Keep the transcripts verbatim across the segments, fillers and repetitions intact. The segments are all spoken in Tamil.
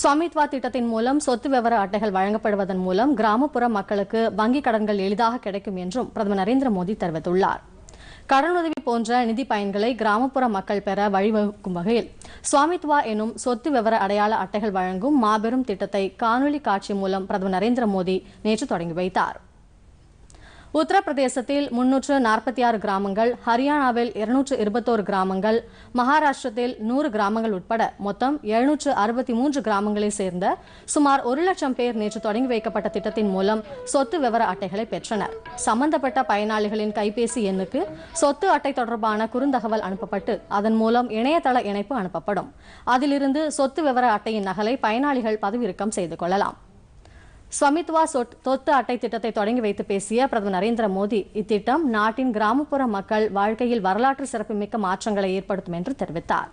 ஸ்வாமித்வா திட்டத்தின் மூலம் சொத்து விவர அட்டைகள் வழங்கப்படுவதன் மூலம் கிராமப்புற மக்களுக்கு வங்கிக் கடன்கள் எளிதாக கிடைக்கும் என்றும் பிரதமர் நரேந்திர மோடி தெரிவித்துள்ளார். கடனுதவி போன்ற நிதி பயன்களை கிராமப்புற மக்கள் பெற வழிவகுக்கும் வகையில் ஸ்வாமித்வா எனும் சொத்து விவர அடையாள அட்டைகள் வழங்கும் மாபெரும் திட்டத்தை காணொலி காட்சி மூலம் பிரதமர் நரேந்திர மோடி நேற்று தொடங்கி வைத்தார். உத்தரப்பிரதேசத்தில் முன்னூற்று நாற்பத்தி ஆறு கிராமங்கள், ஹரியானாவில் இருநூற்று இருபத்தோரு கிராமங்கள், மகாராஷ்டிரத்தில் நூறு கிராமங்கள் உட்பட மொத்தம் எழுநூற்று அறுபத்தி மூன்று கிராமங்களை சேர்ந்த சுமார் ஒரு லட்சம் பேர் நேற்று தொடங்கி வைக்கப்பட்ட திட்டத்தின் மூலம் சொத்து விவர அட்டைகளை பெற்றனர். சம்பந்தப்பட்ட பயனாளிகளின் கைபேசி எண்ணுக்கு சொத்து அட்டை தொடர்பான குறுந்தகவல் அனுப்பப்பட்டு அதன் மூலம் இணையதள இணைப்பு அனுப்பப்படும். அதிலிருந்து சொத்து விவர அட்டையின் நகலை பயனாளிகள் பதிவிறக்கம் செய்து கொள்ளலாம். ஸ்வாமித்வா சொத்து அட்டை திட்டத்தை தொடங்கி வைத்து பேசிய பிரதமர் நரேந்திர மோடி, இத்திட்டம் நாட்டின் கிராமப்புற மக்கள் வாழ்க்கையில் வரலாற்று சிறப்புமிக்க மாற்றங்களை ஏற்படுத்தும் என்று தெரிவித்தார்.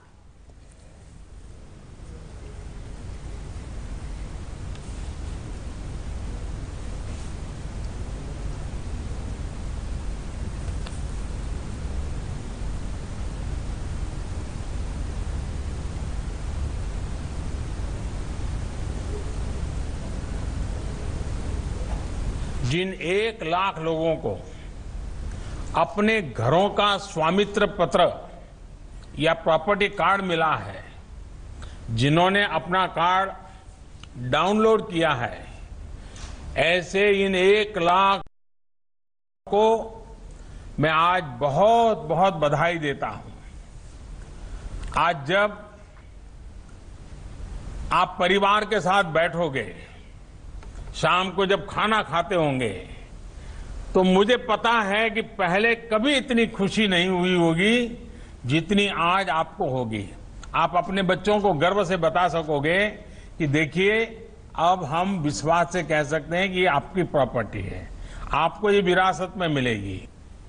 जिन एक लाख लोगों को अपने घरों का स्वामित्व पत्र या प्रॉपर्टी कार्ड मिला है, जिन्होंने अपना कार्ड डाउनलोड किया है, ऐसे इन एक लाख को मैं आज बहुत बहुत बधाई देता हूं। आज जब आप परिवार के साथ बैठोगे, शाम को जब खाना खाते होंगे, तो मुझे पता है कि पहले कभी इतनी खुशी नहीं हुई होगी जितनी आज आपको होगी। आप अपने बच्चों को गर्व से बता सकोगे कि देखिए, अब हम विश्वास से कह सकते हैं कि ये आपकी प्रॉपर्टी है, आपको ये विरासत में मिलेगी।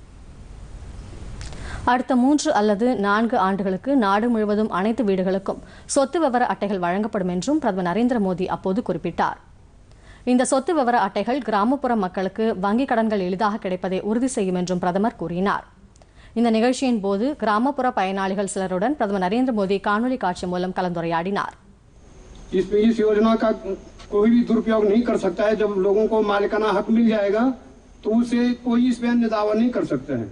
அடுத்த மூன்று அல்லது நான்கு ஆண்டுகளுக்கு நாடு முழுவதும் அனைத்து வீடுகளுக்கும் சொத்து விவர அட்டைகள் வழங்கப்படும் என்றும் பிரதமர் நரேந்திர மோடி அப்போது குறிப்பிட்டார். இந்த சொத்து விவர அட்டைகள் கிராமப்புற மக்களுக்கு வங்கிக் கடன்கள் எளிதாக கிடைப்பதை உறுதி செய்யும் என்றும் பிரதமர் கூறினார். இந்த நிகழ்ச்சியின் போது கிராமப்புற பயனாளிகள் சிலருடன் பிரதமர் நரேந்திர மோடி காணொலி காட்சி மூலம் கலந்துரையாடினார். इस योजना का कोई भी दुरुपयोग नहीं कर सकता है। जब लोगों को मालिकाना हक मिल जाएगा तो उसे कोई इस पर दावा नहीं कर सकते हैं.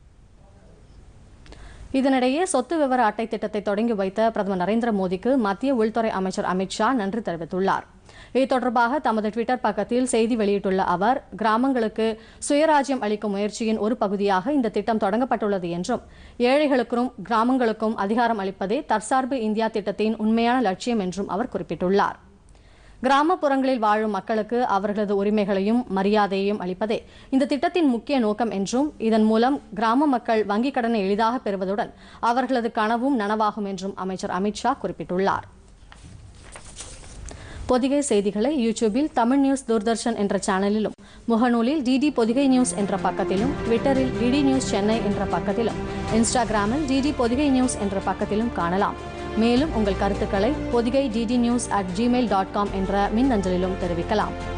இதனிடையே சொத்து விவர அட்டை திட்டத்தை தொடங்கி வைத்த பிரதமர் நரேந்திர மோடிக்கு மத்திய உள்துறை அமைச்சர் அமித் ஷா நன்றி தெரிவித்துள்ளார். இது தொடர்பாக தமது ட்விட்டர் பக்கத்தில் செய்தி வெளியிட்டுள்ள அவர், கிராமங்களுக்கு சுயராஜ்யம் அளிக்கும் முயற்சியின் ஒரு பகுதியாக இந்த திட்டம் தொடங்கப்பட்டுள்ளது என்றும், ஏழைகளுக்கும் கிராமங்களுக்கும் அதிகாரம் அளிப்பதே தற்சார்பு இந்தியா திட்டத்தின் உண்மையான லட்சியம் என்றும் அவர் குறிப்பிட்டுள்ளார். கிராமப்புறங்களில் வாழும் மக்களுக்கு அவர்களது உரிமைகளையும் மரியாதையையும் அளிப்பதே இந்த திட்டத்தின் முக்கிய நோக்கம் என்றும், இதன் மூலம் கிராம மக்கள் வங்கிக் கடனை எளிதாக பெறுவதுடன் அவர்களது கனவும் நனவாகும் என்றும் அமைச்சர் அமித் ஷா குறிப்பிட்டுள்ளார். பொதிகை செய்திகளை யூடியூபில் தமிழ் நியூஸ் தூர்தர்ஷன் என்ற சேனலிலும், முகநூலில் டிடி பொதிகை நியூஸ் என்ற பக்கத்திலும், ட்விட்டரில் டிடி நியூஸ் சென்னை என்ற பக்கத்திலும், இன்ஸ்டாகிராமில் டிடி பொதிகை நியூஸ் என்ற பக்கத்திலும் காணலாம். மேலும் உங்கள் கருத்துக்களை Podhigai DD news at Gmail dot com என்ற மின்னஞ்சலிலும் தெரிவிக்கலாம்.